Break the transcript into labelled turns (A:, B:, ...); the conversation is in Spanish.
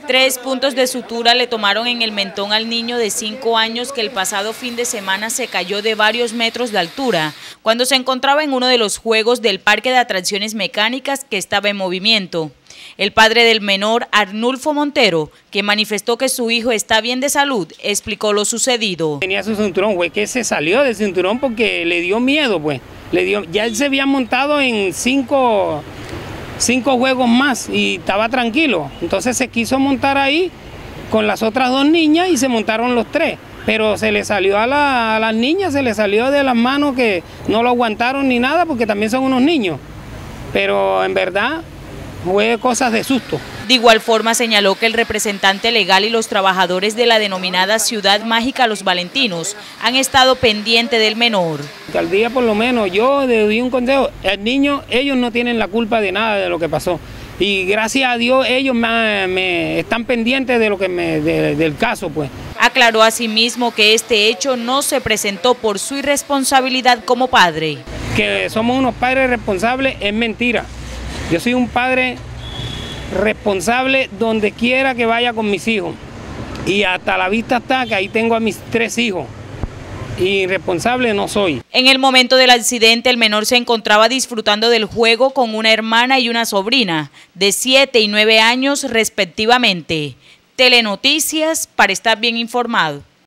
A: 3 puntos de sutura le tomaron en el mentón al niño de 5 años que el pasado fin de semana se cayó de varios metros de altura cuando se encontraba en uno de los juegos del parque de atracciones mecánicas que estaba en movimiento. El padre del menor, Arnulfo Montero, que manifestó que su hijo está bien de salud, explicó lo sucedido.
B: Tenía su cinturón, fue que se salió del cinturón porque le dio miedo, pues. Ya él se había montado en cinco juegos más y estaba tranquilo. Entonces se quiso montar ahí con las otras 2 niñas y se montaron los 3. Pero se le salió a las niñas, se le salió de las manos que no lo aguantaron ni nada porque también son unos niños. Pero en verdad fue cosas de susto.
A: De igual forma señaló que el representante legal y los trabajadores de la denominada Ciudad Mágica Los Valentinos han estado pendientes del menor.
B: La alcaldía, por lo menos, yo le di un consejo, el niño, ellos no tienen la culpa de nada de lo que pasó. Y gracias a Dios ellos me están pendientes de lo que del caso, pues.
A: Aclaró asimismo que este hecho no se presentó por su irresponsabilidad como padre.
B: Que somos unos padres responsables es mentira. Yo soy un padre responsable donde quiera que vaya con mis hijos. Y hasta la vista está que ahí tengo a mis 3 hijos. Y responsable no soy.
A: En el momento del accidente, el menor se encontraba disfrutando del juego con una hermana y una sobrina de 7 y 9 años respectivamente. Telenoticias para estar bien informado.